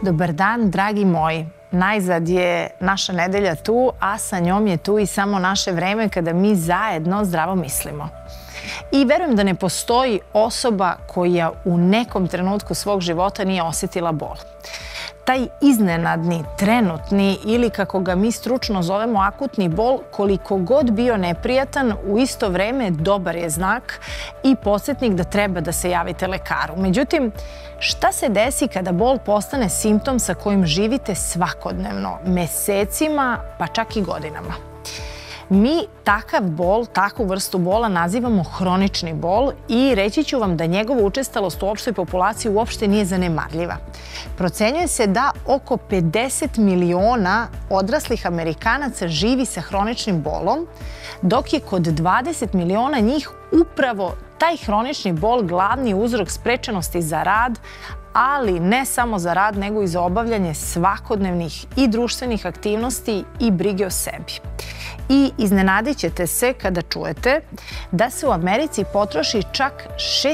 Dobar dan, dragi moji. Najzad je naša nedelja tu, a sa njom je tu i samo naše vreme kada mi zajedno zdravo mislimo. I verujem da ne postoji osoba koja u nekom trenutku svog života nije osjetila bol. Taj iznenadni, trenutni ili kako ga mi stručno zovemo akutni bol, koliko god bio neprijatan, u isto vreme dobar je znak i podsjetnik da treba da se javite lekaru. Međutim, šta se desi kada bol postane simptom sa kojim živite svakodnevno, mesecima, pa čak i godinama? Mi takav bol, takvu vrstu bola nazivamo hronični bol i reći ću vam da njegova učestalost u opštoj populaciji uopšte nije zanemarljiva. Procenjuje se da oko 50 miliona odraslih Amerikanaca živi sa hroničnim bolom, dok je kod 20 miliona njih upravo taj hronični bol glavni uzrok sprečenosti za rad, ali ne samo za rad, nego i za obavljanje svakodnevnih i društvenih aktivnosti i brige o sebi. I iznenadit ćete se kada čujete da se u Americi potroši čak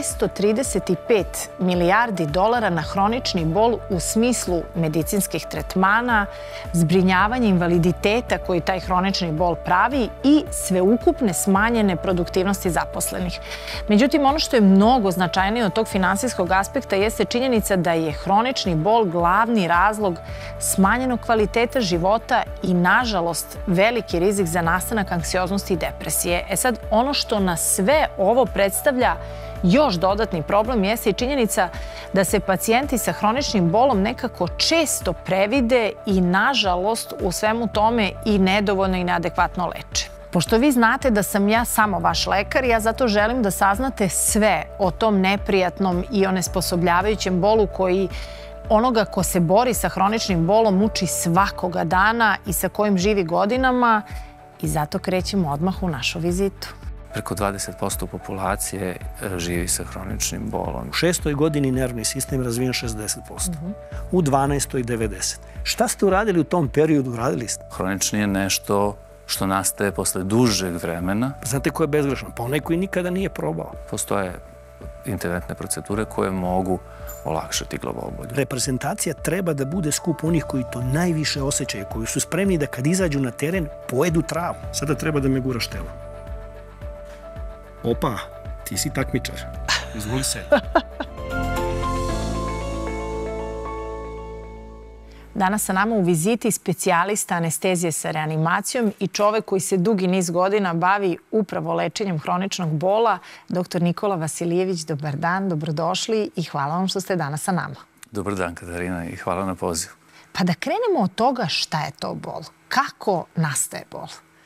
635 milijardi dolara na hronični bol u smislu medicinskih tretmana, zbrinjavanja invaliditeta koji taj hronični bol pravi i sveukupne smanjene produktivnosti zaposlenih. Međutim, ono što je mnogo značajnije od tog finansijskog aspekta jeste činjenica da je hronični bol glavni razlog smanjenog kvaliteta života i, nažalost, veliki rizik za nastanak anksioznosti i depresije. Sad, ono što na sve ovo predstavlja još dodatni problem jeste i činjenica da se pacijenti sa hroničnim bolom nekako često previde i, nažalost, u svemu tome i nedovoljno i neadekvatno leče. Pošto vi znate da sam ja samo vaš lekar, ja zato želim da saznate sve o tom neprijatnom i onesposobljavajućem bolu koji onoga ko se bori sa hroničnim bolom muči svakoga dana i sa kojim živi godinama, i zato krećemo odmah u našu vizitu. Preko 20% populacije živi sa hroničnim bolom. U 6. godini nervni sistem je razvijen 60%, u 12. 90%. Šta ste uradili u tom periodu? Uradili ste? Hronični je nešto što nastaje posle dužeg vremena. Znate ko je bezgrešan? Pa onaj koji nikada nije probao. Postoje interventne procedure koje mogu olakšati glavobolju. Reprezentacija treba da bude skup onih koji to najviše osjećaju, koji su spremni da kad izađu na teren pojedu travu. Sada treba da me guraš telo. Opa, ti si takmičar. Izvoli se. Danas sa nama u viziti specijalista anestezije sa reanimacijom i čovek koji se dugi niz godina bavi upravo lečenjem hroničnog bola, dr. Nikola Vasilijević. Dobar dan, dobrodošli i hvala vam što ste danas sa nama. Dobar dan, Katarina, i hvala na pozivu. Pa da krenemo od toga šta je to bol. Kako nastaje bol?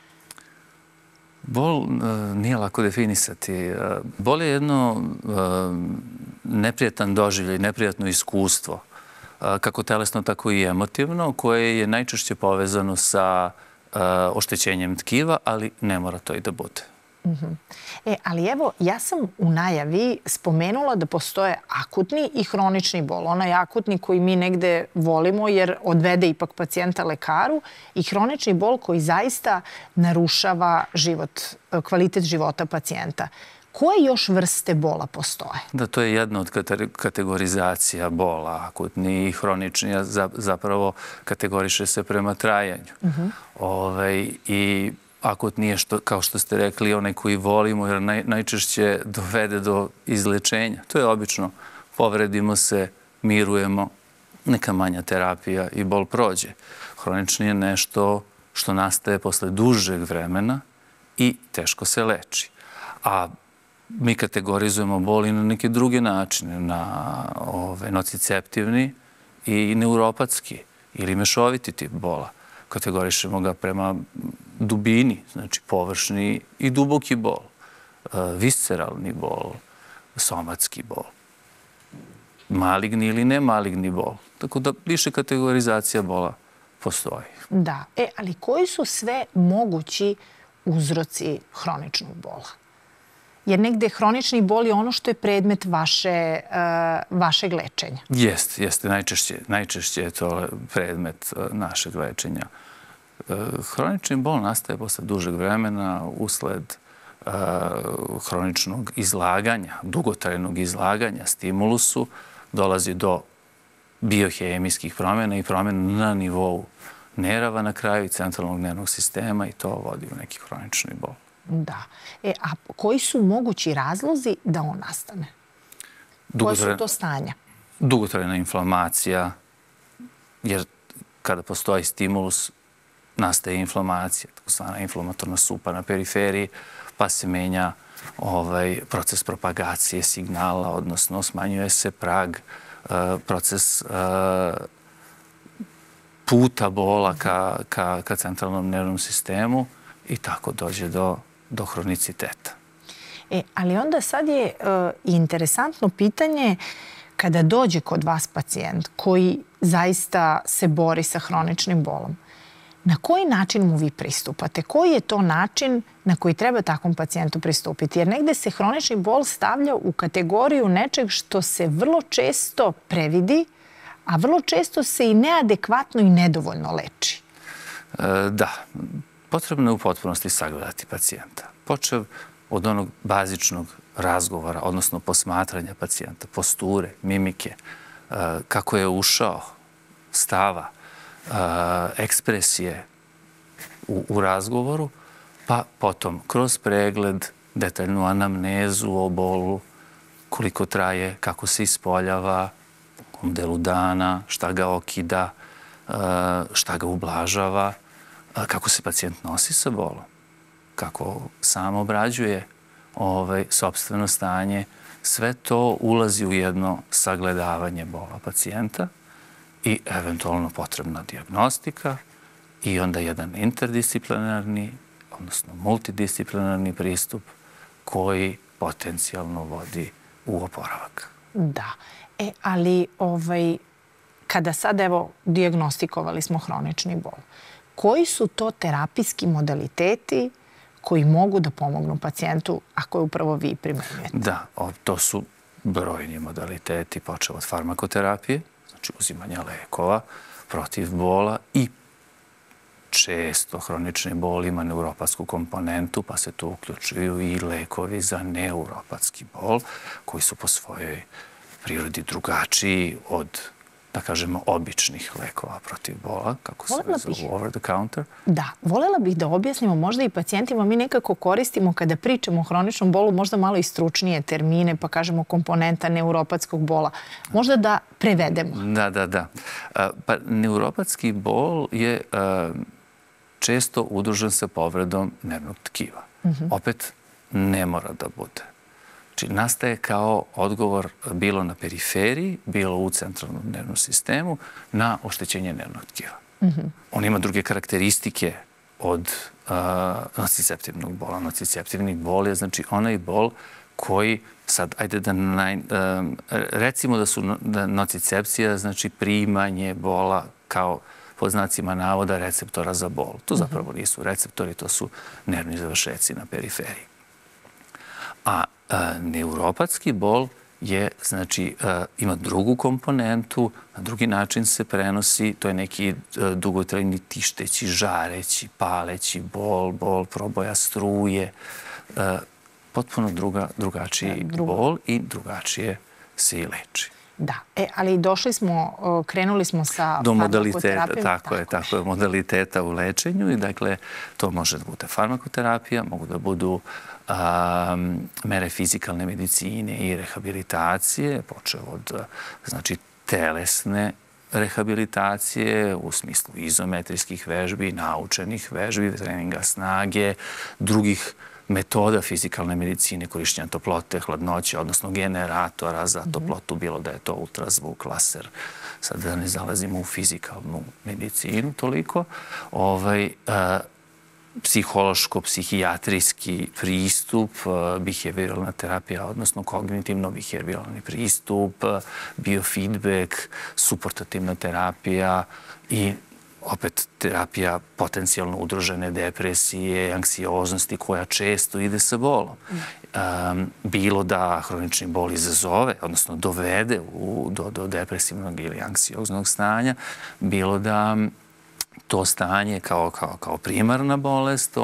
Bol nije lako definisati. Bol je jedno neprijatan doživljaj, neprijatno iskustvo, kako telesno, tako i emotivno, koje je najčešće povezano sa oštećenjem tkiva, ali ne mora to i da bude. Ali evo, ja sam u najavi spomenula da postoje akutni i hronični bol. Onaj akutni koji mi negde volimo jer odvede ipak pacijenta lekaru i hronični bol koji zaista narušava kvalitet života pacijenta. Koje još vrste bola postoje? Da, to je jedna od kategorizacija bola. Akutni i hronični zapravo kategoriše se prema trajanju. I akutni je, kao što ste rekli, onaj koji volimo jer najčešće dovede do izlečenja. To je obično. Povredimo se, mirujemo, neka manja terapija i bol prođe. Hronični je nešto što nastaje posle dužeg vremena i teško se leči. A mi kategorizujemo bol i na neke druge načine, na nociceptivni i neuropatski ili mešoviti tip bola. Kategorišemo ga prema dubini, znači površni i duboki bol, visceralni bol, somatski bol, maligni ili nemaligni bol. Tako da više kategorizacija bola postoji. Da, ali koji su sve mogući uzroci hroničnog bola? Jer negde hronični bol je ono što je predmet vašeg lečenja. Jeste. Najčešće je to predmet našeg lečenja. Hronični bol nastaje posle dužeg vremena usled hroničnog izlaganja, dugotrajnog izlaganja stimulusu. Dolazi do biohemijskih promjena i promjena na nivou nerava na kraju i centralnog nervnog sistema i to vodi u neki hronični bol. Da. A koji su mogući razlozi da on nastane? Koje su to stanja? Dugotrajna inflamacija, jer kada postoji stimulus, nastaje inflamacija, takozvana inflamatorna supa na periferiji, pa se menja proces propagacije signala, odnosno smanjuje se prag, proces puta bola ka centralnom nervnom sistemu i tako dođe do hroniciteta. Ali onda sad je interesantno pitanje kada dođe kod vas pacijent koji zaista se bori sa hroničnim bolom. Na koji način mu vi pristupate? Koji je to način na koji treba takvom pacijentu pristupiti? Jer negde se hronični bol stavlja u kategoriju nečeg što se vrlo često previdi, a vrlo često se i neadekvatno i nedovoljno leči. Da, potrebno je u potpunosti sagledati pacijenta. Počev od onog bazičnog razgovora, odnosno posmatranja pacijenta, posture, mimike, kako je ušao, stava, ekspresije u razgovoru, pa potom kroz pregled, detaljnu anamnezu o bolu, koliko traje, kako se ispoljava, u kom delu dana, šta ga okida, šta ga ublažava, kako se pacijent nosi sa bolom, kako sam obrađuje sopstveno stanje. Sve to ulazi u jedno sagledavanje bola pacijenta i eventualno potrebna dijagnostika i onda jedan interdisciplinarni, odnosno multidisciplinarni pristup koji potencijalno vodi u oporavak. Da. Ali kada sad, evo, dijagnostikovali smo hronični bol, koji su to terapijski modaliteti koji mogu da pomognu pacijentu ako je upravo vi primenjujete? Da, to su brojni modaliteti, počeo od farmakoterapije, znači uzimanja lekova protiv bola i često hronični bol ima neuropatsku komponentu, pa se tu uključuju i lekovi za neuropatski bol, koji su po svojoj prirodi drugačiji od, da kažemo, običnih lekova protiv bola, kako se zovu over the counter. Da, voljela bih da objasnimo možda i pacijentima, mi nekako koristimo kada pričamo o hroničnom bolu možda malo i stručnije termine, pa kažemo komponenta neuropatskog bola. Možda da prevedemo. Da. Pa neuropatski bol je često udružen sa povredom nervnog tkiva. Opet ne mora da bude. Znači, nastaje kao odgovor bilo na periferiji, bilo u centralnom nervnom sistemu na oštećenje nervnog tkiva. On ima druge karakteristike od nociceptivnog bola. Nociceptivni bol je, znači, onaj bol koji sad, ajde da recimo da nocicepcija, znači primanje bola kao pod znacima navoda receptora za bol. To zapravo nisu receptori, to su nervni završeci na periferiji. A neuropatski bol je, znači, ima drugu komponentu, na drugi način se prenosi, to je neki dugotrajni tišteći, žareći, paleći bol proboja struje, potpuno drugačiji bol i drugačije se i leči. Da, ali krenuli smo sa do modaliteta, tako je, modaliteta u lečenju i dakle to može da bude farmakoterapija, mogu da budu mere fizikalne medicine i rehabilitacije, počeo od, znači, telesne rehabilitacije u smislu izometrijskih vežbi, naučenih vežbi, treninga snage, drugih metoda fizikalne medicine, korišćenja toplote, hladnoće, odnosno generatora za toplotu, bilo da je to ultrazvuk, laser. Sad da ne zalazimo u fizikalnu medicinu toliko. Psihološko-psihijatrijski pristup, behavioralna terapija, odnosno kognitivno-behavioralni pristup, biofeedback, suportativna terapija i opet terapija potencijalno udružene depresije, anksioznosti koja često ide sa bolom. Bilo da hronični bol izazove, odnosno dovede do depresivnog ili anksioznog stanja, bilo da to stanje kao primarna bolest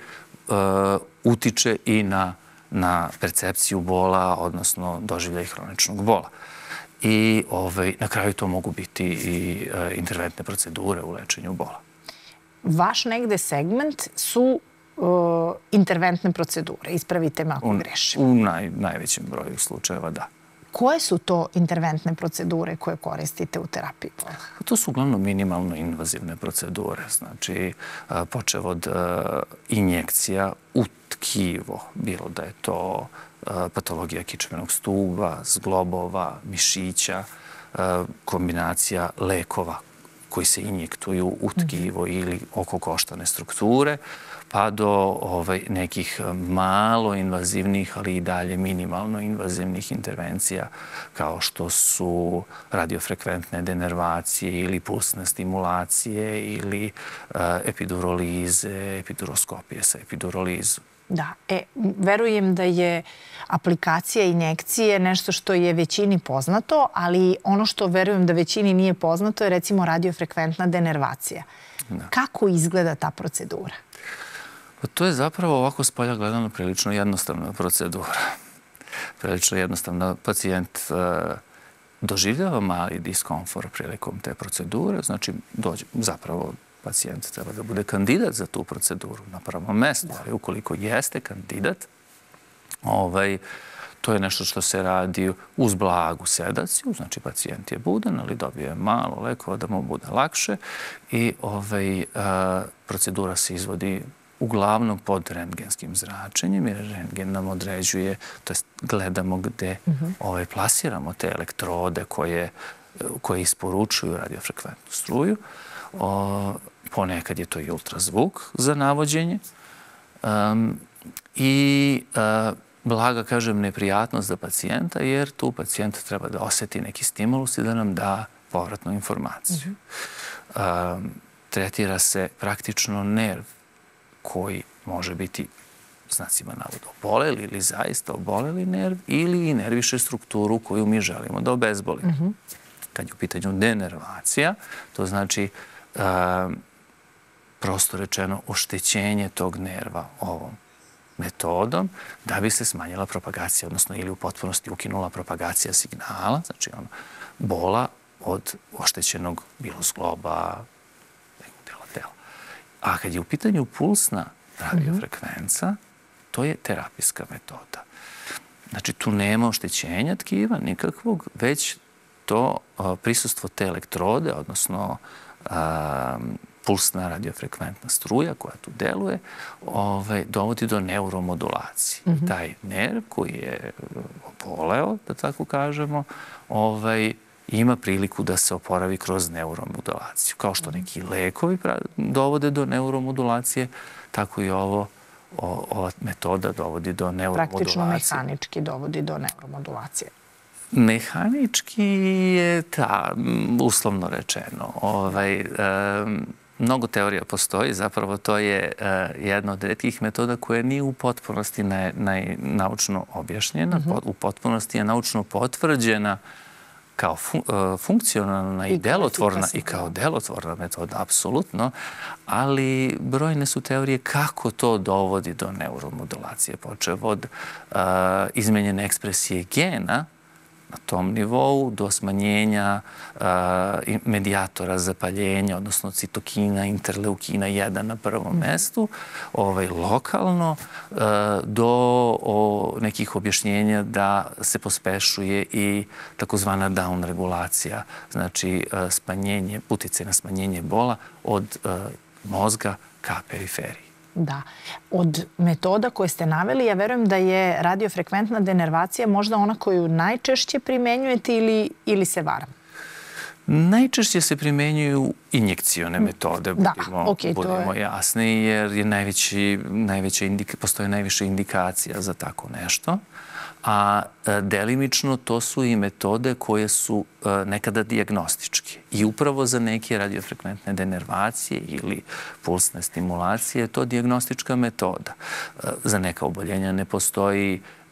utiče i na percepciju bola, odnosno doživljaj hroničnog bola. i na kraju to mogu biti i interventne procedure u lečenju bola. Vaš negde segment su interventne procedure. Ispravite me ako grešim. U najvećem broju slučajeva, da. Koje su to interventne procedure koje koristite u terapiji bola? To su uglavnom minimalno invazivne procedure. Znači, počev od injekcija u tkivo, bilo da je to patologija kičmenog stuba, zglobova, mišića, kombinacija lekova koji se injektuju u tkivo ili oko koštane strukture, pa do nekih malo invazivnih, ali i dalje minimalno invazivnih intervencija kao što su radiofrekventne denervacije ili pulsne stimulacije ili epidurolize, epiduroskopije sa epidurolizom. Da, verujem da je aplikacija injekcije nešto što je većini poznato, ali ono što verujem da većini nije poznato je recimo radiofrekventna denervacija. Kako izgleda ta procedura? To je zapravo ovako s polja gledano prilično jednostavna procedura. Prilično jednostavna. Pacijent doživljava mali diskomfort prilikom te procedure, znači zapravo pacijent treba da bude kandidat za tu proceduru na prvom mestu, ali ukoliko jeste kandidat, to je nešto što se radi uz blagu sedaciju, znači pacijent je budan, ali dobije malo lekova da mu bude lakše i procedura se izvodi uglavnom pod rentgenskim zračenjem, jer rentgen nam određuje, to jest gledamo gde plasiramo te elektrode koje isporučuju radiofrekventnu struju. Ponekad je to i ultrazvuk za navođenje i blaga, kažem, neprijatnost za pacijenta, jer tu pacijent treba da osjeti neki stimulus i da nam da povratnu informaciju. Tretira se praktično nerv koji može biti, znacima navoda, oboleli ili zaista oboleli nerv ili inerviše strukturu koju mi želimo da obezbolimo. Kad je u pitanju denervacija, to znači prosto rečeno oštećenje tog nerva ovom metodom da bi se smanjila propagacija, odnosno ili u potpunosti ukinula propagacija signala, znači bola od oštećenog bilo zgloba, nekog dela tela. A kad je u pitanju pulsna radiofrekvenca, to je terapijska metoda. Znači tu nema oštećenja tkiva nikakvog, već to prisustvo te elektrode, odnosno pulsna radiofrekventna struja koja tu deluje, dovodi do neuromodulacije. Taj nerv koji je oboleo, da tako kažemo, ima priliku da se oporavi kroz neuromodulaciju. Kao što neki lekovi dovode do neuromodulacije, tako i ova metoda dovodi do neuromodulacije. Praktično mehanički dovodi do neuromodulacije. Mehanički je, uslovno rečeno. Mnogo teorija postoji, zapravo to je jedna od retkih metoda koja nije u potpunosti naučno objašnjena, u potpunosti je naučno potvrđena kao funkcionalna i delotvorna i kao delotvorna metoda, apsolutno, ali brojne su teorije kako to dovodi do neuromodulacije, počev od izmenjene ekspresije gena na tom nivou do smanjenja medijatora zapaljenja, odnosno citokina, interleukina 1 na prvom mestu, lokalno, do nekih objašnjenja da se pospešuje i takozvana down regulacija, znači uticaj na smanjenje bola od mozga ka periferiji. Da. Od metoda koje ste naveli, ja verujem da je radiofrekventna denervacija možda ona koju najčešće primenjujete ili se varam? Najčešće se primenjuju injekcione metode, budimo jasni, jer postoje najviše indikacija za tako nešto. A delimično to su i metode koje su nekada dijagnostičke. I upravo za neke radiofrekventne denervacije ili pulsne stimulacije je to dijagnostička metoda. Za neka oboljenja ne postoji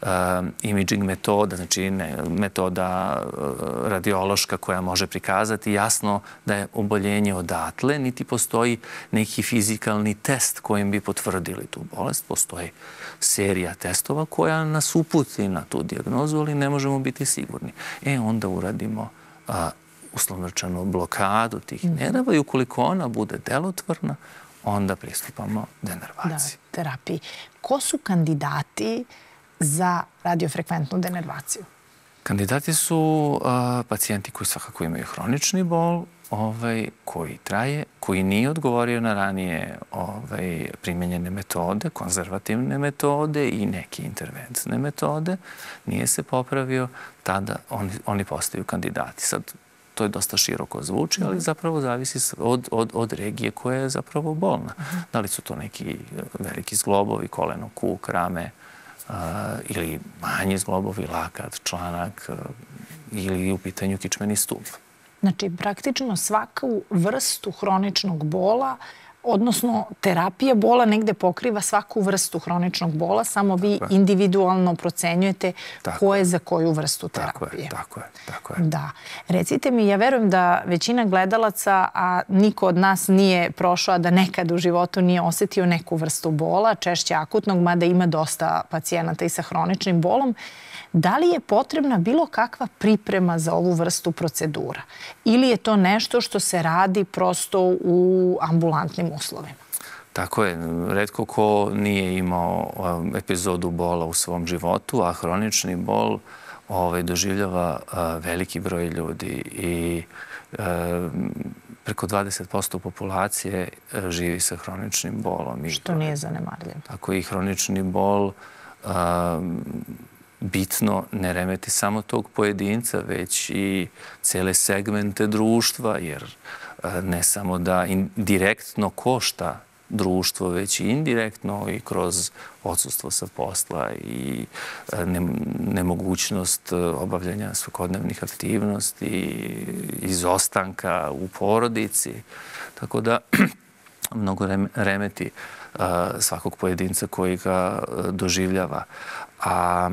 imaging metoda, znači metoda radiološka koja može prikazati jasno da je oboljenje odatle, niti postoji neki fizikalni test kojim bi potvrdili tu bolest. Postoji serija testova koja nas uputi na tu dijagnozu, ali ne možemo biti sigurni. Onda uradimo uslovno rečeno blokadu tih nerava i ukoliko ona bude delotvorna, onda pristupamo denervaciji. Da, terapiji. Ko su kandidati za radiofrekventnu denervaciju? Kandidati su pacijenti koji svakako imaju hronični bol, koji traje, koji nije odgovorio na ranije primjenjene metode, konzervativne metode i neke interventne metode, nije se popravio, tada oni postaju kandidati. Sad, to je dosta široko zvuči, ali zapravo zavisi od regije koja je zapravo bolna. Da li su to neki veliki zglobovi, koleno, kuk, rame, ili manji zglobovi, lakat, članak, ili u pitanju kičmeni stup. Znači, praktično svaku vrstu hroničnog bola, odnosno terapija bola negde pokriva svaku vrstu hroničnog bola, samo vi individualno procenjujete ko je za koju vrstu terapije. Tako je. Da. Recite mi, ja verujem da većina gledalaca, a niko od nas nije prošao, a da nekad u životu nije osetio neku vrstu bola, češće akutnog, mada ima dosta pacijenata i sa hroničnim bolom. Da li je potrebna bilo kakva priprema za ovu vrstu procedura? Ili je to nešto što se radi prosto u ambulantnim uslovima? Tako je. Retko ko nije imao epizodu bola u svom životu, a hronični bol doživljava veliki broj ljudi i preko 20% populacije živi sa hroničnim bolom. Što nije zanemarljivo. Tako i hronični bol bitno ne remeti samo tog pojedinca, već i cele segmente društva, jer ne samo da direktno košta društvo, već i indirektno i kroz odsustvo sa posla i nemogućnost obavljanja svakodnevnih aktivnosti, izostanka u porodici. Tako da mnogo remeti svakog pojedinca koji ga doživljava. A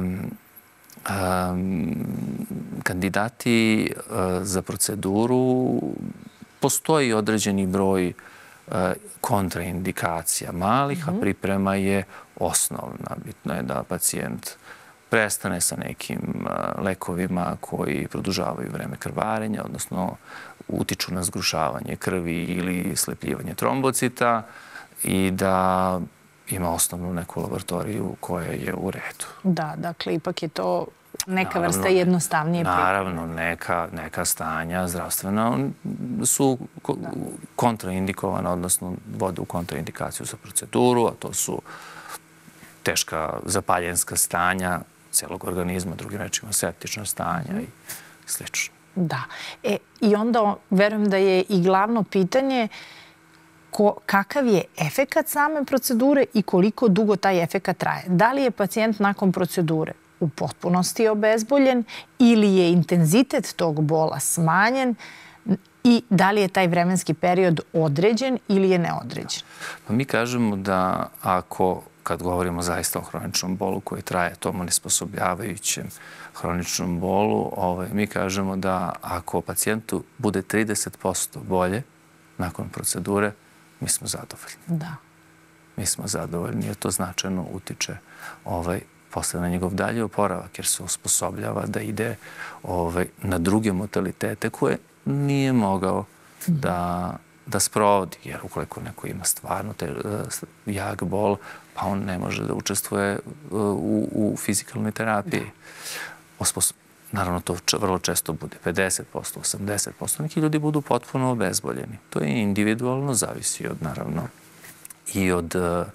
kandidati za proceduru, postoji određeni broj kontraindikacija malih, a priprema je osnovna. Bitno je da pacijent prestane sa nekim lekovima koji produžavaju vreme krvarenja, odnosno utiču na zgrušavanje krvi ili slepljivanje trombocita i da ima osnovnu neku laboratoriju koja je u redu. Da, dakle, ipak je to neka vrsta jednostavnije pripreme. Naravno, neka stanja zdravstvena su kontraindikovana, odnosno vode u kontraindikaciju za proceduru, a to su teška zapaljenska stanja celog organizma, drugim rečima septična stanja i slično. Da. I onda verujem da je i glavno pitanje kakav je efekat same procedure i koliko dugo taj efekat traje. Da li je pacijent nakon procedure u potpunosti obezboljen ili je intenzitet tog bola smanjen i da li je taj vremenski period određen ili je neodređen? Pa mi kažemo da kad govorimo zaista o hroničnom bolu koji traje, tom onesposobljavajućem hroničnom bolu, mi kažemo da ako pacijentu bude 30% bolje nakon procedure, mi smo zadovoljni. Da. Mi smo zadovoljni jer to značajno utiče posle na njegov dalji oporavak jer se osposobljava da ide na druge modalitete koje nije mogao da sprovodi. Jer ukoliko neko ima stvarno jak bol, pa on ne može da učestvuje u fizikalnoj terapiji. Naravno, to vrlo često bude 50%, 80%. Neki ljudi budu potpuno obezboljeni. To je individualno, zavisi od, naravno, i od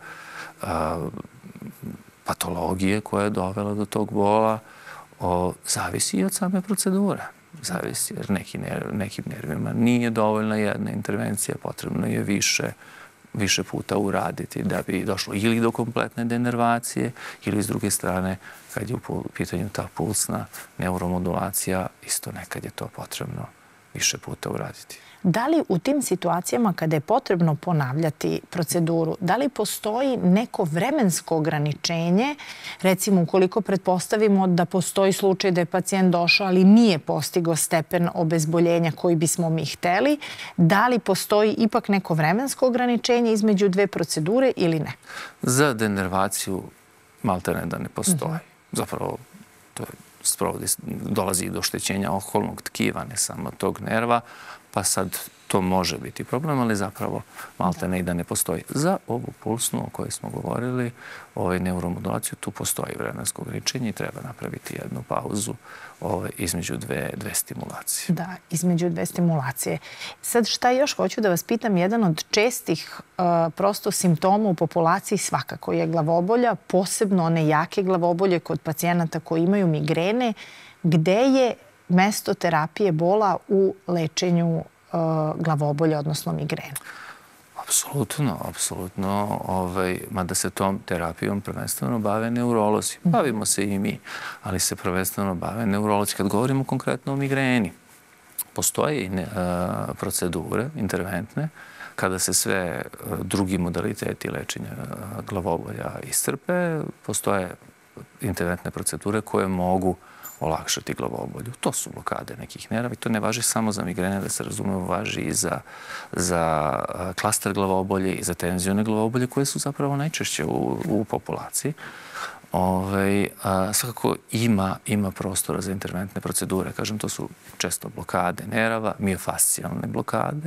patologije koja je dovela do tog bola, zavisi i od same procedure. Zavisi, jer nekim nervima nije dovoljna jedna intervencija, potrebno je više puta uraditi da bi došlo ili do kompletne denervacije ili s druge strane, kad je u pitanju ta pulsna neuromodulacija, isto nekad je to potrebno više puta uraditi. Da li u tim situacijama kada je potrebno ponavljati proceduru, da li postoji neko vremensko ograničenje, recimo ukoliko pretpostavimo da postoji slučaj da je pacijent došao, ali nije postigao stepen obezboljenja koji bismo mi hteli, da li postoji ipak neko vremensko ograničenje između dve procedure ili ne? Za denervaciju maltene da ne postoji. Zapravo, to dolazi do oštećenja okolnog tkiva, ne samo tog nerva, pa sad to može biti problem, ali zapravo maltene i da ne postoji. Za ovu pulsnu o kojoj smo govorili, neuromodulaciju, tu postoji vremensko ograničenje i treba napraviti jednu pauzu između dve stimulacije. Da, između dve stimulacije. Sad šta još hoću da vas pitam, jedan od čestih prosto simptoma u populaciji svakako je glavobolja, posebno one jake glavobolje kod pacijenata koji imaju migrene, gde je mesto terapije bola u lečenju glavobolja, odnosno migrena? Apsolutno. Mada se tom terapijom prvenstveno bave neurolozi. Bavimo se i mi, ali se prvenstveno bave neurolozi. Kad govorimo konkretno o migreni, postoje i procedure interventne kada se sve drugi modaliteti lečenja glavobolja iscrpe. Postoje interventne procedure koje mogu olakšati glavobolju. To su blokade nekih nerava i to ne važi samo za migrene, da se razumemo, važi i za klaster glavobolje i za tenzione glavobolje koje su zapravo najčešće u populaciji. Svakako ima prostora za interventne procedure. Kažem, to su često blokade nerava, miofascijalne blokade.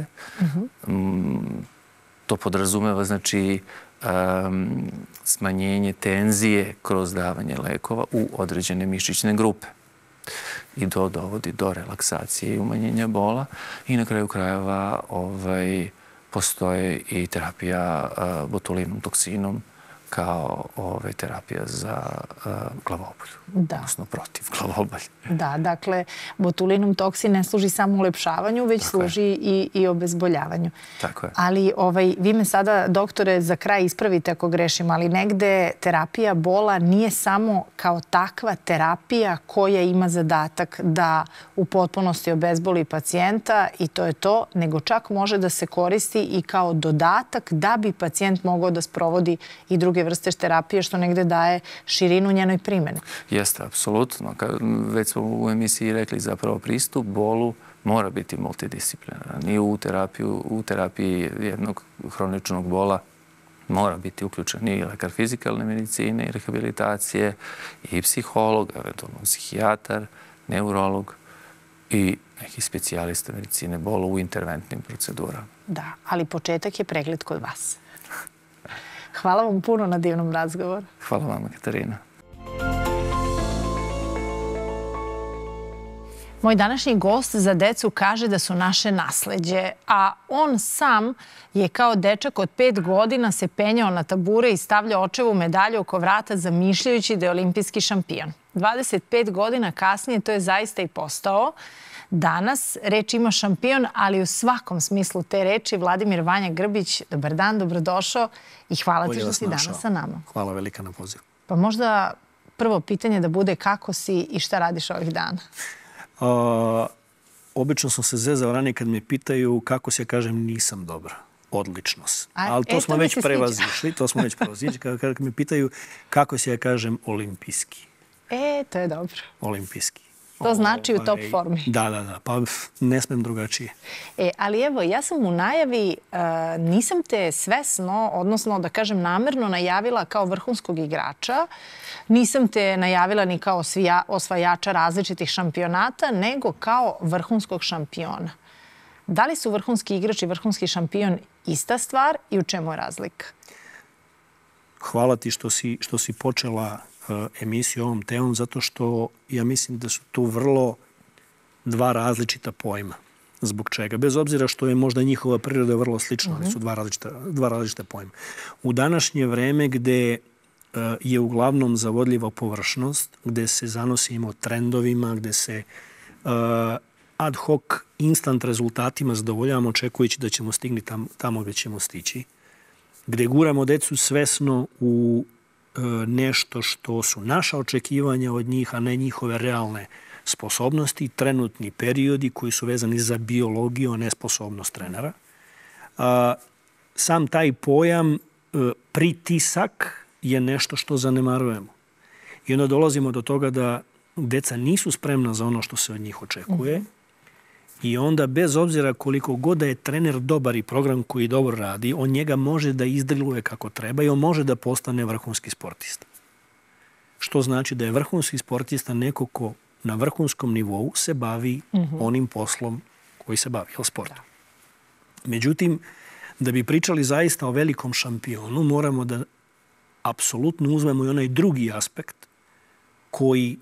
To podrazumeva, znači, smanjenje tenzije kroz davanje lekova u određene mišićne grupe. I to dovodi do relaksacije i umanjenja bola. I na kraju krajeva postoje i terapija botulinom toksinom kao terapija za glavobolju, odnosno protiv glavobolja. Da, dakle, botulinum toksin ne služi samo ulepšavanju, već služi i obezboljavanju. Tako je. Ali vi me sada, doktore, za kraj ispravite ako grešim, ali negde terapija bola nije samo kao takva terapija koja ima zadatak da u potpunosti obezboli pacijenta i to je to, nego čak može da se koristi i kao dodatak da bi pacijent mogao da sprovodi i druge vrste terapije, što negde daje širinu njenoj primjeni. Jeste, apsolutno. Već smo u emisiji rekli, zapravo pristup bolu mora biti multidisciplinaran. I u terapiji jednog hroničnog bola mora biti uključen i lekar fizikalne medicine i rehabilitacije, i psiholog, eventualno psihijatar, neurolog i neki specijalista medicine bola u interventnim procedurama. Da, ali početak je pregled kod vas. Hvala vam puno na divnom razgovoru. Hvala vam, Katarina. Moj današnji gost za decu kaže da su naše nasleđe, a on sam je kao dečak od 5 godina se penjao na tabure i stavljao očevu medalju oko vrata zamišljajući da je olimpijski šampion. 25 godina kasnije to je zaista i postao. Danas reč ima šampion, ali u svakom smislu te reči. Vladimir Vanja Grbić, dobar dan, dobrodošao i hvala ti što si danas sa nama. Hvala velika na pozivu. Pa možda prvo pitanje da bude kako si i šta radiš ovih dana? Obično sam se zezao ranije kad me pitaju kako se kažem nisam dobro. Odlično. Ali to smo već prevazišli. Kad me pitaju kako se ja kažem olimpijski. To je dobro. Olimpijski. To znači u top formi. Da. Pa ne smem drugačije. Ali evo, ja sam u najavi, nisam te svesno, odnosno da kažem namerno najavila kao vrhunskog igrača. Nisam te najavila ni kao osvajača različitih šampionata, nego kao vrhunskog šampiona. Da li su vrhunski igrač i vrhunski šampion ista stvar i u čemu je razlika? Hvala ti što si počela emisiju ovom temom, zato što ja mislim da su tu vrlo dva različita pojma. Zbog čega? Bez obzira što je možda njihova priroda vrlo slična, ali su dva različita pojma. U današnje vreme gde je uglavnom zavodljiva površnost, gde se zanosimo trendovima, gde se ad hoc instant rezultatima zadovoljavamo očekujući da ćemo stigni tamo gde ćemo stići, gde guramo decu svesno u nešto što su naša očekivanja od njih, a ne njihove realne sposobnosti, trenutni periodi koji su vezani za biologiju, a ne sposobnost trenera. Sam taj pojam pritisak je nešto što zanemarujemo. I onda dolazimo do toga da deca nisu spremna za ono što se od njih očekuje. I onda, bez obzira koliko god da je trener dobar i program koji dobro radi, on njega može da izdriluje kako treba i on može da postane vrhunski sportista. Što znači da je vrhunski sportista neko ko na vrhunskom nivou se bavi onim poslom koji se bavi, sportom. Međutim, da bi pričali zaista o velikom šampionu, moramo da apsolutno uzmemo i onaj drugi aspekt koji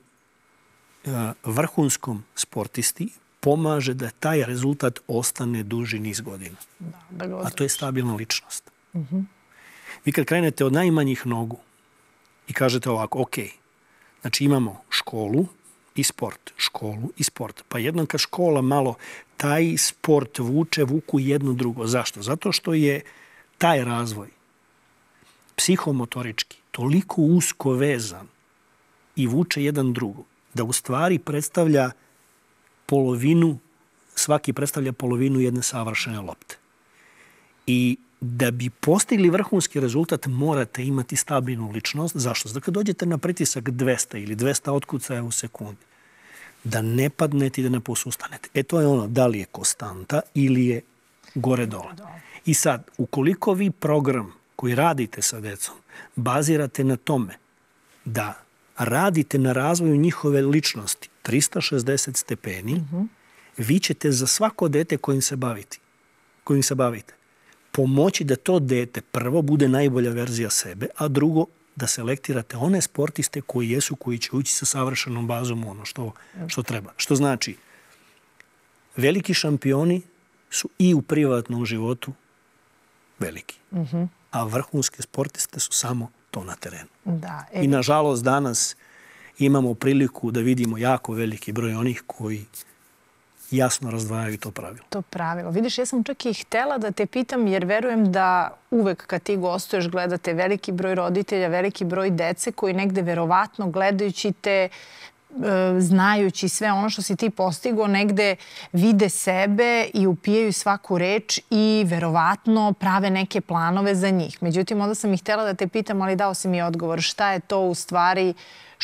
vrhunskom pomaže da taj rezultat ostane duži niz godina. A to je stabilna ličnost. Vi kad krenete od najmanjih nogu i kažete ovako, ok, znači imamo školu i sport, školu i sport. Pa jednom kad škola malo taj sport vuku jedno drugo. Zašto? Zato što je taj razvoj psihomotorički toliko usko vezan i vuče jedan drugo, da u stvari predstavlja svaki predstavlja polovinu jedne savršene lopte. I da bi postigli vrhunski rezultat morate imati stabilnu ličnost. Zašto? Zato kad dođete na pritisak 200 ili 200 otkucaja u sekundi, da ne padnete i da ne posustanete. To je ono, da li je konstanta ili je gore-dole. I sad, ukoliko vi program koji radite sa decom bazirate na tome da radite na razvoju njihove ličnosti 360 stepeni, vi ćete za svako dete kojim se bavite pomoći da to dete prvo bude najbolja verzija sebe, a drugo da selektirate one sportiste koji će ući sa savršenom bazom ono što treba. Što znači, veliki šampioni su i u privatnom životu veliki, a vrhunske sportiste su samo to na terenu. I nažalost danas imamo priliku da vidimo jako veliki broj onih koji jasno razdvajaju to pravilo. To pravilo. Vidiš, ja sam čak i htela da te pitam, jer verujem da uvek kad ti gostuješ gledate veliki broj roditelja, veliki broj dece koji negde verovatno gledajući te, znajući sve ono što si ti postigao, negde vide sebe i upijaju svaku reč i verovatno prave neke planove za njih. Međutim, onda sam i htela da te pitam, ali dao si mi odgovor, šta je to u stvari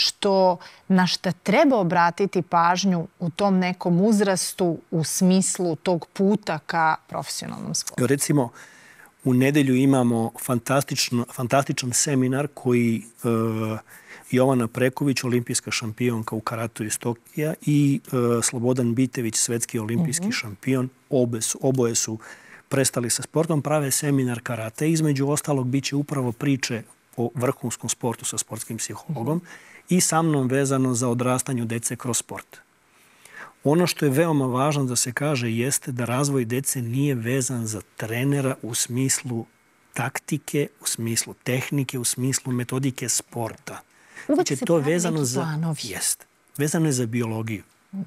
na šta treba obratiti pažnju u tom nekom uzrastu u smislu tog puta ka profesionalnom sportu? Recimo, u nedelju imamo fantastičan seminar koji Jovana Preković, olimpijska šampionka u karatu iz Tokija, i Slobodan Bitević, svetski olimpijski šampion. Oboje su prestali sa sportom, prave seminar karate. Između ostalog, bit će upravo priče o vrhunskom sportu sa sportskim psihologom i sa mnom vezano za odrastanju dece kroz sport. Ono što je veoma važno da se kaže jeste da razvoj dece nije vezan za trenera u smislu taktike, u smislu tehnike, u smislu metodike sporta. Uvek se pravi neki planovi. Jeste. Vezano je za biologiju.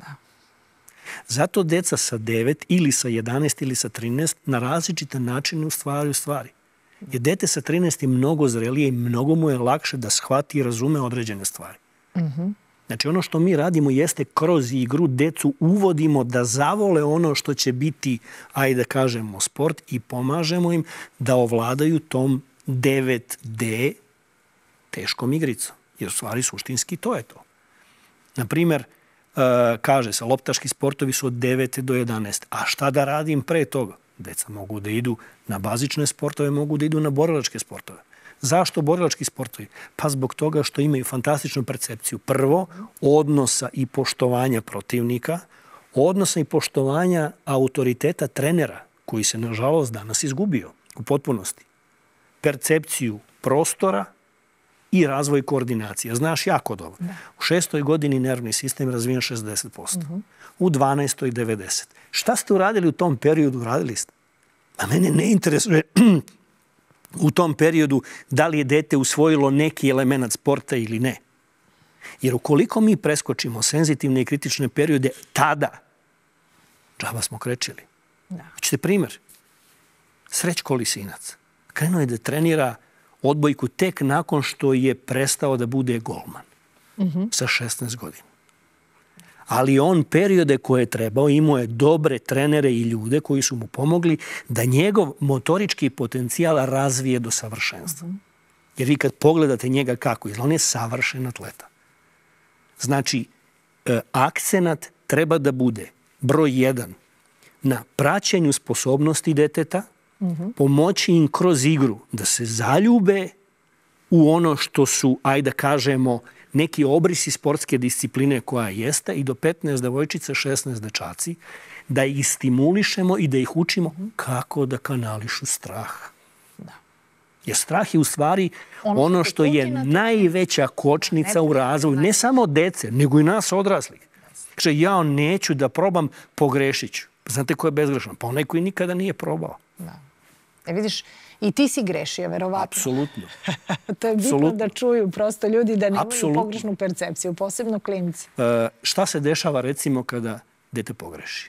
Zato deca sa 9 ili sa 11 ili sa 13 na različite načine ustvaraju stvari. Jer dete sa 13 je mnogo zrelije i mnogo mu je lakše da shvati i razume određene stvari. Znači, ono što mi radimo jeste kroz igru decu uvodimo da zavole ono što će biti, ajde da kažemo, sport, i pomažemo im da ovladaju tom 9D teškom igricom. Jer u stvari suštinski to je to. Naprimer, kaže se, loptaški sportovi su od 9 do 11. A šta da radim pre toga? Deca mogu da idu na bazične sportove, mogu da idu na borilačke sportove. Zašto borilački sportovi? Pa zbog toga što imaju fantastičnu percepciju. Prvo, odnosa i poštovanja protivnika, odnosa i poštovanja autoriteta trenera, koji se, nažalost, danas izgubio u potpunosti. Percepciju prostora i razvoj koordinacije. Znaš jako dobro. U 6. godini nervni sistem je razvijen 60%. U 12. 90%. Šta ste uradili u tom periodu? Uradili ste. A mene ne interesuje u tom periodu da li je dete usvojilo neki element sporta ili ne. Jer ukoliko mi preskočimo senzitivne i kritične periode, tada džaba smo krečili. Hoćete primjer? Srećko Lisinac krenuo je da trenira odbojku tek nakon što je prestao da bude golman sa 16 godina. Ali on periode koje je trebao, imao je dobre trenere i ljude koji su mu pomogli da njegov motorički potencijal razvije do savršenstva. Jer vi kad pogledate njega kako je, on je savršen atleta. Znači, akcenat treba da bude broj 1 na praćenju sposobnosti deteta, pomoći im kroz igru da se zaljube u ono što su, ajde da kažemo, neki obrisi sportske discipline koja jeste i do 15 devojčica, 16 dečaci, da ih stimulišemo i da ih učimo kako da kanališu strah. Jer strah je u stvari ono što je najveća kočnica u razvoju, ne samo dece, nego i nas odraslih. Kaže, ja neću da probam, pogrešit ću. Znate ko je bezgrešan? Pa onaj koji nikada nije probao. Vidiš, i ti si grešio, verovatno. Apsolutno. To je bitno da čuju prosto ljudi da nemaju pogrešnu percepciju, posebno klinci. Šta se dešava recimo kada dete pogreši?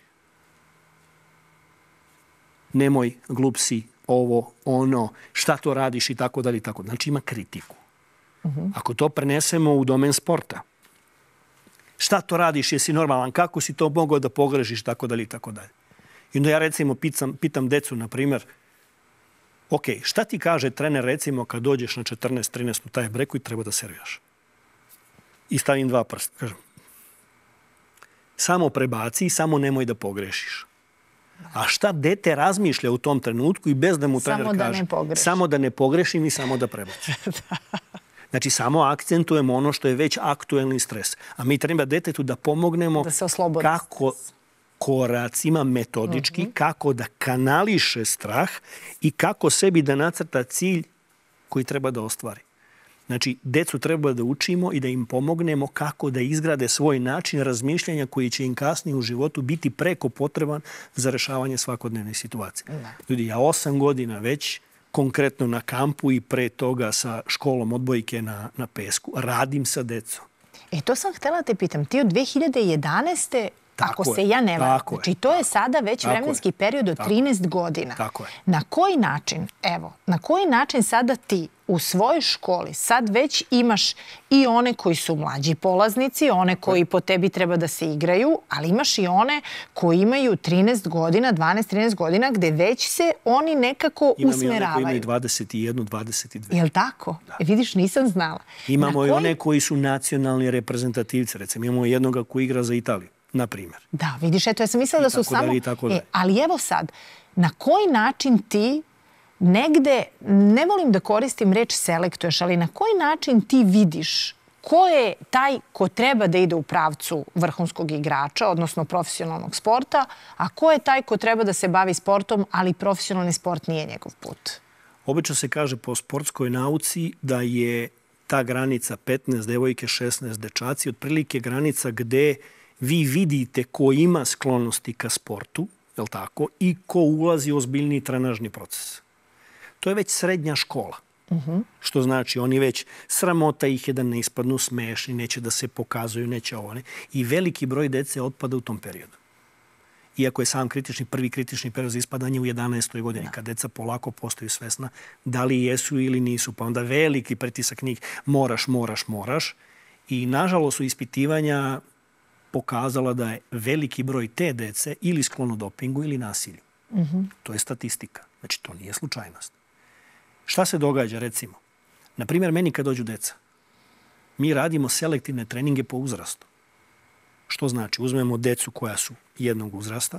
Nemoj, glup si, ovo, ono, šta to radiš i tako dalje i tako. Znači ima kritiku. Ako to prenesemo u domen sporta, šta to radiš, jesi normalan, kako si to mogao da pogrešiš, tako dalje i tako dalje. I onda ja recimo pitam decu, na primjer, ok, šta ti kaže trener recimo kad dođeš na 14-13 u taj breku i treba da servijaš? I stavim 2 prsta. Kažem, samo prebaci i samo nemoj da pogrešiš. A šta dete razmišlja u tom trenutku i bez da mu trener kaže? Samo da ne pogrešim i samo da prebacim. Znači, samo akcentujemo ono što je već aktuelni stres. A mi treba detetu da pomognemo kako koracima metodički, kako da kanališe strah i kako sebi da nacrta cilj koji treba da ostvari. Znači, decu treba da učimo i da im pomognemo kako da izgrade svoj način razmišljanja koji će im kasnije u životu biti preko potreban za rešavanje svakodnevne situacije. Ljudi, ja 8 godina već konkretno na kampu i pre toga sa školom odbojke na pesku radim sa decom. To sam htjela te pitam. Ti od 2011. Ako se ja ne varam. Znači, to je sada već vremenski period od 13 godina. Na koji način, na koji način sada ti u svojoj školi sad već imaš i one koji su mlađi polaznici, one koji po tebi treba da se igraju, ali imaš i one koji imaju 13 godina, 12-13 godina, gde već se oni nekako usmeravaju. Imamo i one koji imaju 21, 22. Jel' tako? Vidiš, nisam znala. Imamo i one koji su nacionalni reprezentativci. Recimo, imamo jednoga koji igra za Italiju. Na primjer. Da, vidiš, eto, ja sam mislila da su samo... Ali evo sad, na koji način ti negde, ne volim da koristim reč selektuješ, ali na koji način ti vidiš ko je taj ko treba da ide u pravcu vrhunskog igrača, odnosno profesionalnog sporta, a ko je taj ko treba da se bavi sportom, ali profesionalni sport nije njegov put? Obično se kaže po sportskoj nauci da je ta granica 15 devojke, 16 dečaci, otprilike granica gde vi vidite ko ima sklonosti ka sportu, je li tako, i ko ulazi u ozbiljniji trenažni proces. To je već srednja škola. Što znači, oni već sramota ih je da ne ispadnu smešni, neće da se pokazuju, neće ovo ne. I veliki broj dece otpada u tom periodu. Iako je sam prvi kritični period za ispadanje u 11. godini, kad deca polako postaju svesna da li jesu ili nisu. Pa onda veliki pritisak njih, moraš. I nažalost su ispitivanja pokazala da je veliki broj te dece ili sklono dopingu ili nasilju. To je statistika. Znači, to nije slučajnost. Šta se događa, recimo? Naprimjer, meni kad dođu deca, mi radimo selektivne treninge po uzrastu. Što znači? Uzmemo decu koja su jednog uzrasta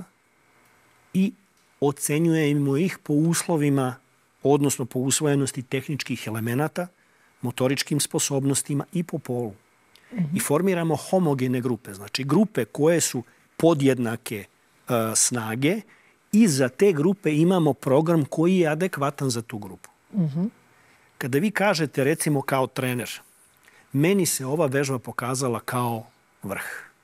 i ocenjujemo ih po uslovima, odnosno po usvojenosti tehničkih elemenata, motoričkim sposobnostima i po polu. I formiramo homogene grupe, znači grupe koje su podjednake snage i za te grupe imamo program koji je adekvatan za tu grupu. Kada vi kažete, recimo kao trener, meni se ova vežba pokazala kao vrh.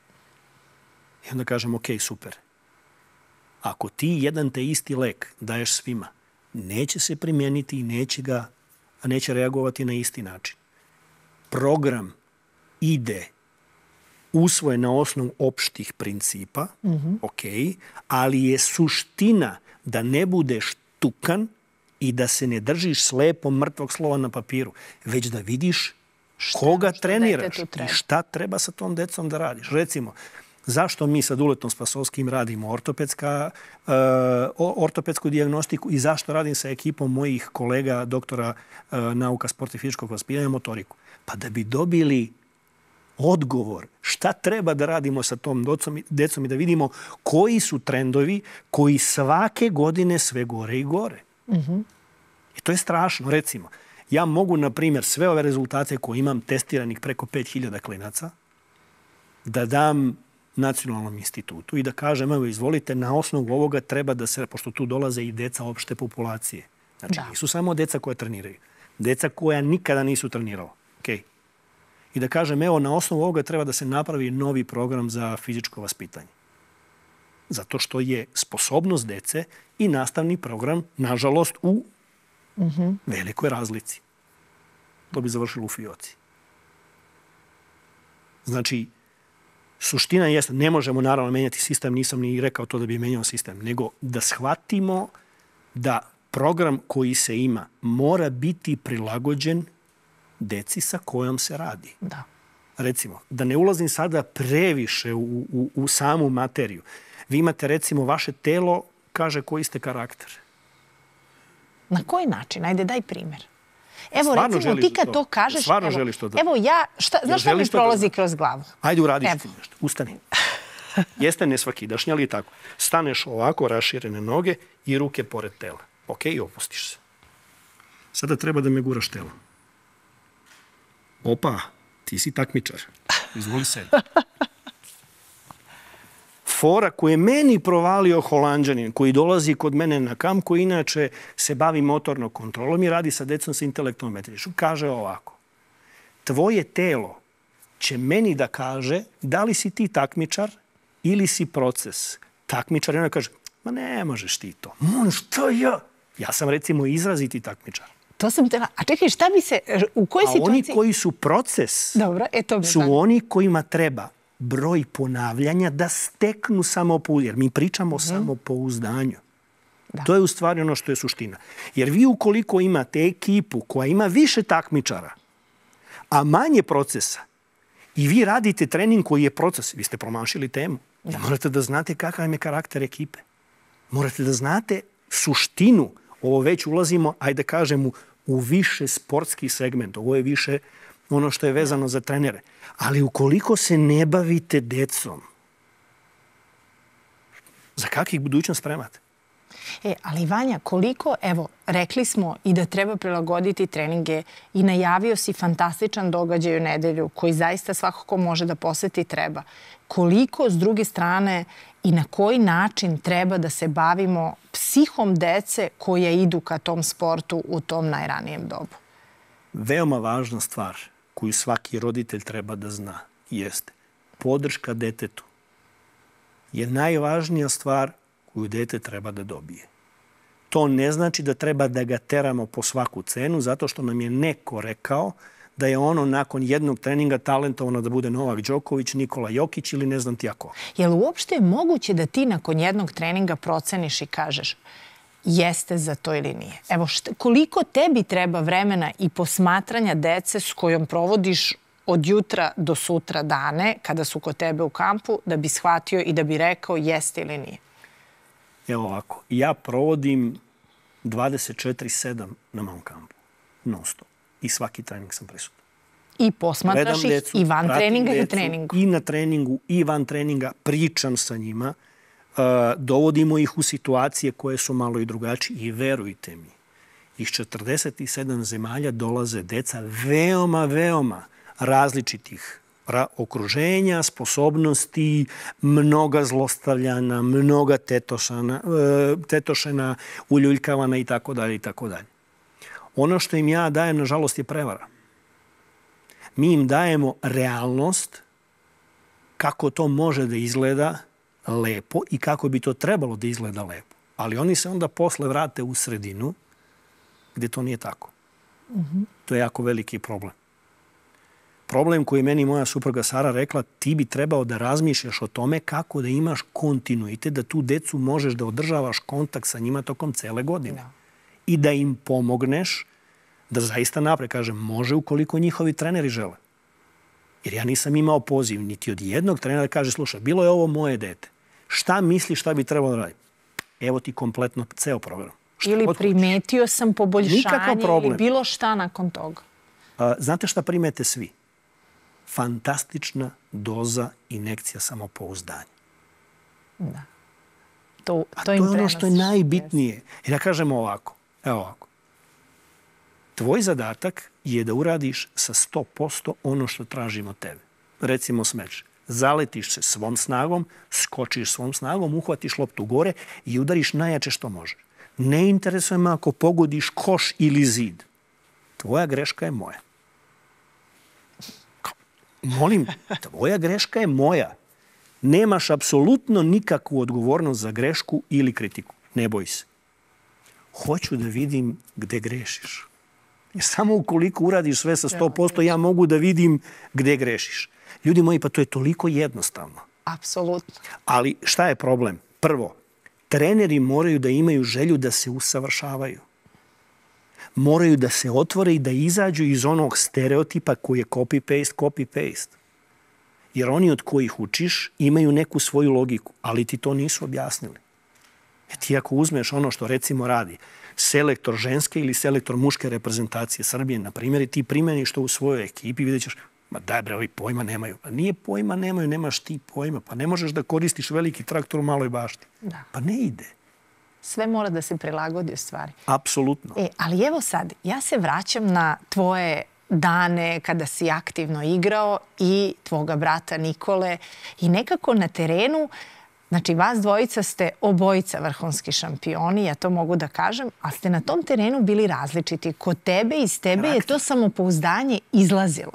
I onda kažem, ok, super. Ako ti jedan te isti lek daješ svima, neće se primijeniti i neće reagovati na isti način. Program ide usvojen na osnovu opštih principa, ok, ali je suština da ne budeš tukan i da se ne držiš slepo mrtvog slova na papiru, već da vidiš koga treniraš i šta treba sa tom decom da radiš. Recimo, Zašto mi sa Duletom Spasovskim radimo ortopedsku dijagnostiku i zašto radim sa ekipom mojih kolega, doktora nauka sporta i fizičkog vaspitanja, motoriku? Pa da bi dobili odgovor šta treba da radimo sa tom decom i da vidimo koji su trendovi koji svake godine sve gore i gore. I to je strašno. Recimo, ja mogu, na primjer, sve ove rezultate koje imam testiranih preko 5000 klinaca da dam Nacionalnom institutu i da kažem, evo, izvolite, na osnovu ovoga treba da se, pošto tu dolaze i deca opšte populacije. Znači, nisu samo deca koja treniraju. Deca koja nikada nisu trenirala. Okay. I da kažem, evo, na osnovu ovoga treba da se napravi novi program za fizičko vaspitanje. Zato što je sposobnost dece i nastavni program, nažalost, u velikoj razlici. To bi završilo u fioci. Znači, suština jeste, ne možemo naravno menjati sistem, nisam ni rekao to da bi menjao sistem, nego da shvatimo da program koji se ima mora biti prilagođen deci sa kojom se radi. Da. Recimo, da ne ulazim sada previše u samu materiju. Vi imate, recimo, vaše telo kaže koji ste karakter. Na koji način? Ajde, daj primjer. Evo, Stvarno recimo, ti kad to kažeš... Stvarno želiš to da... Evo, ja... Znaš šta mi prolazi kroz glavu? Ajde, uradiš ti nešto. Ustani. Jeste nesvakidašnji, ali je tako. Staneš ovako, raširene noge i ruke pored tela. Ok, i opustiš se. Sada treba da me guraš telo. Opa, ti si takmičar. Izvoli sedi. Fora koju je meni provalio Holanđanin, koji dolazi kod mene na kamp, koji inače se bavi motornom kontrolom i radi sa decom sa intelektualnom metričom, kaže ovako. Tvoje telo će meni da kaže da li si ti takmičar ili si proces. Takmičar, i ona kaže, ma ne možeš ti to. Što ja? Ja sam, recimo, izraziti takmičar. To sam tela... A čekaj, šta bi se... U kojoj situaciji... A oni koji su proces su oni kojima treba broj ponavljanja da steknu samopouzdanje. Jer mi pričamo o samopouzdanju. To je u stvari ono što je suština. Jer vi ukoliko imate ekipu koja ima više takmičara, a manje procesa, i vi radite trening koji je proces, vi ste promašili temu. Morate da znate kakav je karakter ekipe. Morate da znate suštinu. Ovo već ulazimo, ajde kažem, u više sportski segment. Ovo je više ono što je vezano za trenere. Ali ukoliko se ne bavite decom, za kakvih budućnost spremate? Ali Vanja, koliko, evo, rekli smo i da treba prilagoditi treninge i najavio si fantastičan događaj u nedelju koji zaista svako ko može da poseti treba. Koliko, s druge strane, i na koji način treba da se bavimo psihom dece koja idu ka tom sportu u tom najranijem dobu? Veoma važna stvar koju svaki roditelj treba da zna jeste podrška detetu je najvažnija stvar koju dete treba da dobije. To ne znači da treba da ga teramo po svaku cenu zato što nam je neko rekao da je ono nakon jednog treninga talentovano da bude Novak Đoković, Nikola Jokić ili ne znam ti ako. Je li uopšte moguće da ti nakon jednog treninga proceniš i kažeš jeste za to ili nije? Evo, koliko tebi treba vremena i posmatranja dece s kojom provodiš od jutra do sutra dane, kada su kod tebe u kampu, da bi shvatio i da bi rekao jeste ili nije? Evo ovako, ja provodim 24/7 na mom kampu, non stop. I svaki trening sam prisutan. I posmatraš ih i van treninga i u treningu. I na treningu, i van treninga, pričam sa njima, dovodimo ih u situacije koje su malo i drugačije i verujte mi, iz 47 zemalja dolaze deca veoma različitih okruženja, sposobnosti, mnoga zlostavljana, mnoga tetošena, uljuljkavana i tako dalje i tako dalje. Ono što im ja dajem, nažalost, je prevara. Mi im dajemo realnost kako to može da izgleda lepo i kako bi to trebalo da izgleda lepo. Ali oni se onda posle vrate u sredinu gde to nije tako. To je jako veliki problem. Problem koji meni moja supruga Sara rekla, ti bi trebao da razmišljaš o tome kako da imaš kontinuitet, da tu decu možeš da održavaš kontakt sa njima tokom cele godine. I da im pomogneš da zaista napred, kažem, može ukoliko njihovi treneri žele. Jer ja nisam imao poziv niti od jednog trenera da kaže, slušaj, bilo je ovo moje dete. Šta misliš šta bi trebalo da radi? Evo ti kompletno ceo program. Ili primetio sam poboljšanje ili bilo šta nakon toga. Znate šta primete svi? Fantastična doza injekcija samopouzdanja. Da. A to je ono što je najbitnije. Jer ja kažem ovako. Evo ovako. Tvoj zadatak je da uradiš sa 100% ono što tražimo od tebe. Recimo smeč. Zaletiš se svom snagom, skočiš svom snagom, uhvatiš loptu gore i udariš najjače što možeš. Ne interesuje me ako pogodiš koš ili zid. Tvoja greška je moja. Molim, tvoja greška je moja. Nemaš apsolutno nikakvu odgovornost za grešku ili kritiku. Ne boj se. Hoću da vidim gde grešiš. Jer samo ukoliko uradiš sve sa 100%, ja mogu da vidim gde grešiš. Ljudi moji, pa to je toliko jednostavno. Apsolutno. Ali šta je problem? Prvo, treneri moraju da imaju želju da se usavršavaju. Moraju da se otvore i da izađu iz onog stereotipa koji je copy-paste. Jer oni od kojih učiš imaju neku svoju logiku, ali ti to nisu objasnili. Ti ako uzmeš ono što recimo radi selektor ženske ili selektor muške reprezentacije Srbije, na primjer, i ti primjeniš to u svojoj ekipi, vidjet ćeš, ma daj bre, ovi pojma nemaju. Pa nije pojma nemaju, nemaš ti pojma. Pa ne možeš da koristiš veliki traktor u maloj bašti. Da. Pa ne ide. Sve mora da se prilagodi u stvari. Apsolutno. Ali evo sad, ja se vraćam na tvoje dane kada si aktivno igrao i tvoga brata Nikole i nekako na terenu, znači vas dvojica ste obojica vrhunski šampioni, ja to mogu da kažem, ali ste na tom terenu bili različiti. Kod tebe i iz tebe je to samopouzdanje izlazilo.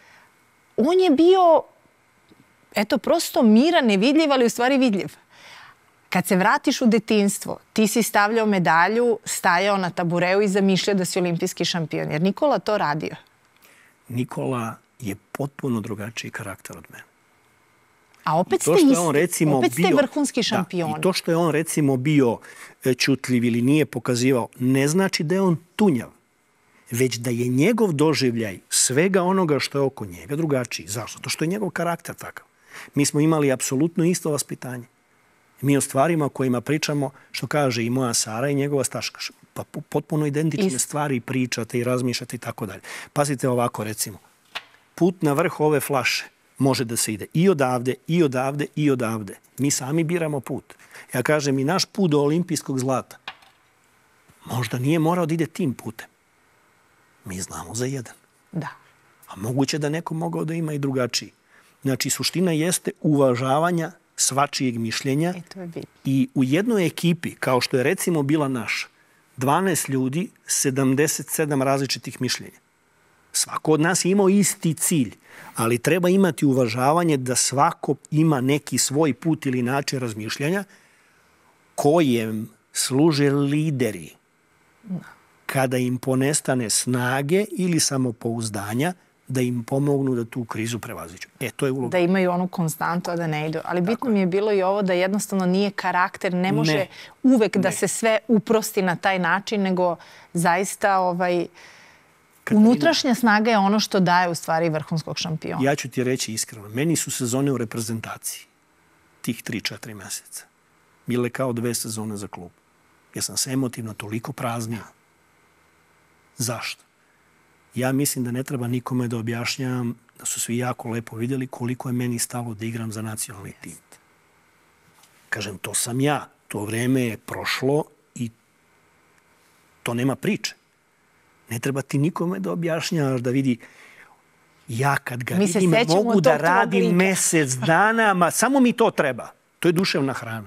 On je bio, eto, prosto miran, nevidljiv, ali u stvari vidljiv. Kad se vratiš u detinjstvo, ti si stavljao medalju, stajao na tabureu i zamišljao da si olimpijski šampion. Jer Nikola to radio. Nikola je potpuno drugačiji karakter od mene. A opet ste vrhunski šampioni. I to što je on recimo bio ćutljiv ili nije pokazivao, ne znači da je on tunjav. Već da je njegov doživljaj svega onoga što je oko njega drugačiji. Zašto? To što je njegov karakter takav. Mi smo imali apsolutno isto vaspitanje. Mi o stvarima o kojima pričamo, što kaže i moja Sara i njegova Staška, pa potpuno identične stvari pričate i razmišljate i tako dalje. Pazite ovako recimo, put na vrh ove flaše može da se ide i odavde, i odavde, i odavde. Mi sami biramo put. Ja kažem i naš put do olimpijskog zlata možda nije morao da ide tim putem. Mi znamo za jedan. Da. A moguće da neko mogao da ima i drugačiji. Znači, suština jeste uvažavanja svačijeg mišljenja i u jednoj ekipi, kao što je recimo bila naša, 12 ljudi, 77 različitih mišljenja. Svako od nas je imao isti cilj, ali treba imati uvažavanje da svako ima neki svoj put ili način razmišljanja kojem služe lideri. Kada im ponestane snage ili samopouzdanja, da im pomognu da tu krizu prevaziđu. To je uloga. Da imaju onu konstantu, a da ne idu. Ali bitno mi je bilo i ovo da jednostavno nije karakter, ne može uvek da se sve uprosti na taj način, nego zaista unutrašnja snaga je ono što daje u stvari vrhunskog šampiona. Ja ću ti reći iskreno, meni su sezone u reprezentaciji, tih 3-4 meseca, bile kao 2 sezone za klub. Jer sam se emotivno toliko praznio. Zašto? Ja mislim da ne treba nikome da objašnjavam da su svi jako lepo vidjeli koliko je meni stalo da igram za nacionalni tim. Kažem, to sam ja. To vreme je prošlo i to nema priče. Ne treba ti nikome da objašnjavaš da vidi ja kad ga vidim mogu da radim mesec dana, samo mi to treba. To je duševna hrana.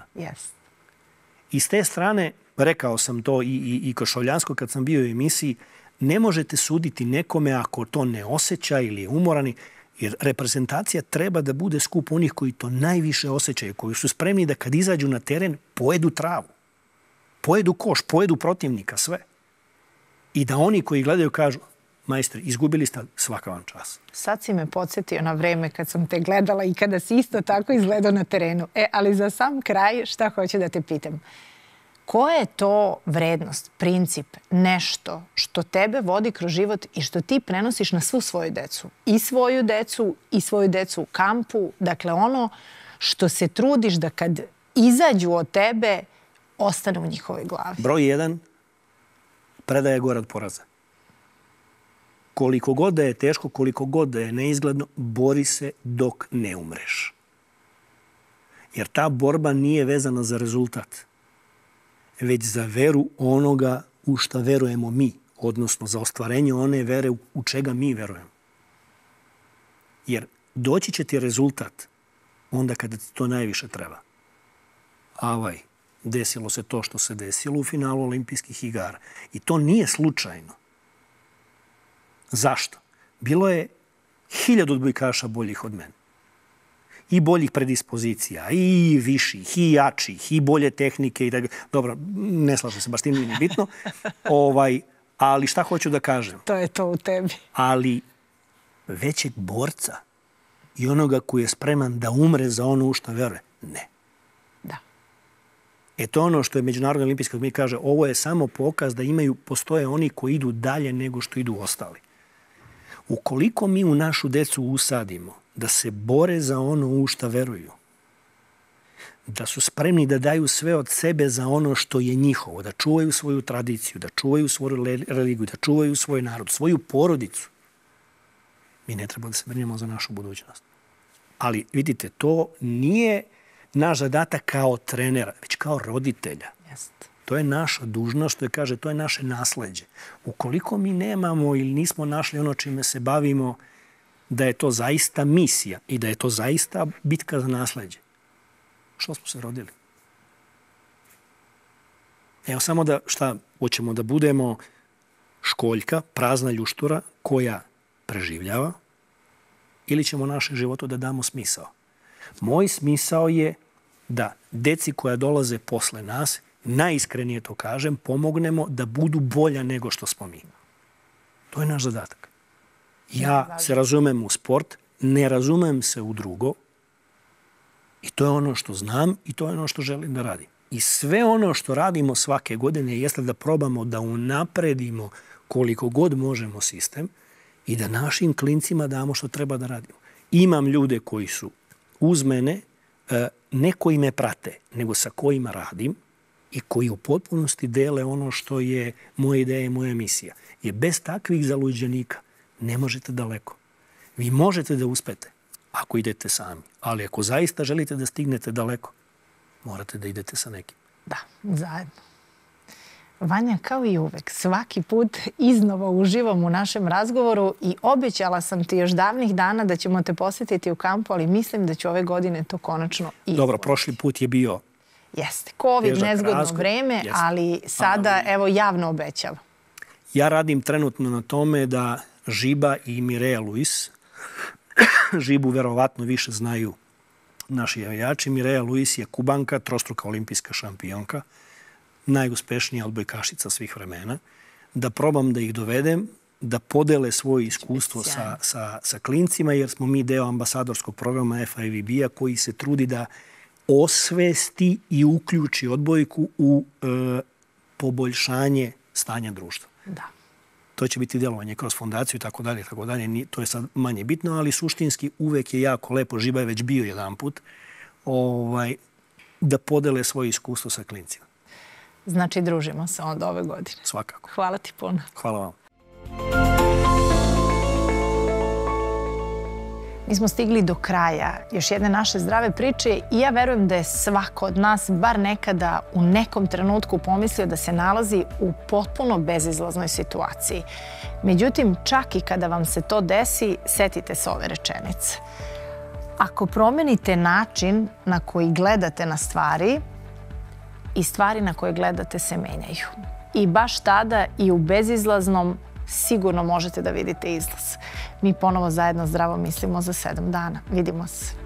I s te strane, rekao sam to i Košovljansko kad sam bio u emisiji, ne možete suditi nekome ako to ne osjeća ili je umoran, jer reprezentacija treba da bude skup onih koji to najviše osjećaju, koji su spremni da kad izađu na teren pojedu travu, pojedu koš, pojedu protivnika, sve. I da oni koji gledaju kažu, majstori, izgubili ste, svaka vam čast. Sad si me podsjetio na vreme kad sam te gledala i kada si isto tako izgledao na terenu. Ali za sam kraj, šta hoću da te pitam? Koja je to vrednost, princip, nešto što tebe vodi kroz život i što ti prenosiš na svu svoju decu? I svoju decu u kampu. Dakle, ono što se trudiš da kad izađu od tebe, ostane u njihovoj glavi. Broj 1, predaje gore od poraza. Koliko god da je teško, koliko god da je neizgledno, bori se dok ne umreš. Jer ta borba nije vezana za rezultat, već za veru onoga u šta verujemo mi, odnosno za ostvarenje one vere u čega mi verujemo. Jer doći će ti rezultat onda kada ti to najviše treba. Desilo se to što se desilo u finalu olimpijskih igara. I to nije slučajno. Zašto? Bilo je 1000 odbojkaša boljih od mene. I boljih predispozicija, i viših, i jačih, i bolje tehnike. Dobro, ne slažem se, baš tim nije bitno. Ali šta hoću da kažem? To je to u tebi. Ali većeg borca i onoga koji je spreman da umre za ono u šta veruje, ne. Da. To je ono što je Međunarodni olimpijski komite kaže, ovo je samo pokaz da postoje oni koji idu dalje nego što idu ostali. Ukoliko mi u našu decu usadimo da se bore za ono u šta veruju, da su spremni da daju sve od sebe za ono što je njihovo, da čuvaju svoju tradiciju, da čuvaju svoju religiju, da čuvaju svoj narod, svoju porodicu, mi ne treba da se brinemo za našu budućnost. Ali vidite, to nije naš zadatak kao trenera, već kao roditelja. To je naša dužnost, što je kaže, to je naše nasleđe. Ukoliko mi nemamo ili nismo našli ono čime se bavimo, da je to zaista misija i da je to zaista bitka za nasleđe, što smo se rodili? Evo samo da, hoćemo da budemo školjka, prazna ljuštura koja preživljava, ili ćemo našem životu da damo smisao? Moj smisao je da deci koja dolaze posle nas, najiskrenije to kažem, pomognemo da budu bolja nego što smo mi. To je naš zadatak. Ja se razumem u sport, ne razumem se u drugo i to je ono što znam i to je ono što želim da radim. I sve ono što radimo svake godine jeste da probamo da unapredimo koliko god možemo sistem i da našim klincima damo što treba da radimo. Imam ljude koji su uz mene, ne koji me prate, nego sa kojima radim i koji u potpunosti dele ono što je moja ideja i moja misija. Jer bez takvih zaluđenika ne možete daleko. Vi možete da uspete ako idete sami, ali ako zaista želite da stignete daleko, morate da idete sa nekim. Da, zajedno. Vanja, kao i uvek, svaki put iznova uživam u našem razgovoru i obećala sam ti još davnih dana da ćemo te posjetiti u kampu, ali mislim da ću ove godine to konačno i... Dobro, prošli put je bio... Jeste, COVID, nezgodno vreme, ali sada, evo, javno obećava. Ja radim trenutno na tome da Žiba i Mireja Luis, Žibu verovatno više znaju naši javijači, Mireja Luis je Kubanka, trostruka olimpijska šampionka, najuspešnija odbojkašica svih vremena, da probam da ih dovedem, da podele svoje iskustvo sa klincima, jer smo mi deo ambasadorskog programa FIVB-a koji se trudi da osvesti i uključi odbojku u poboljšanje stanja društva. Da. To će biti djelovanje kroz fondaciju i tako dalje. To je sad manje bitno, ali suštinski uvek je jako lepo, Žiba je već bio jedan put, da podele svoje iskustvo sa klincima. Znači, družimo se onda ove godine. Svakako. Hvala ti puno. Hvala vam. Mi smo stigli do kraja još jedne naše zdrave priče i ja verujem da je svako od nas bar nekada u nekom trenutku pomislio da se nalazi u potpuno bezizlaznoj situaciji. Međutim, čak i kada vam se to desi, setite se ove rečenice. Ako promenite način na koji gledate na stvari, i stvari na koje gledate se menjaju. I baš tada i u bezizlaznom sigurno možete da vidite izlaz. Mi ponovo zajedno zdravo mislimo za 7 dana. Vidimo se.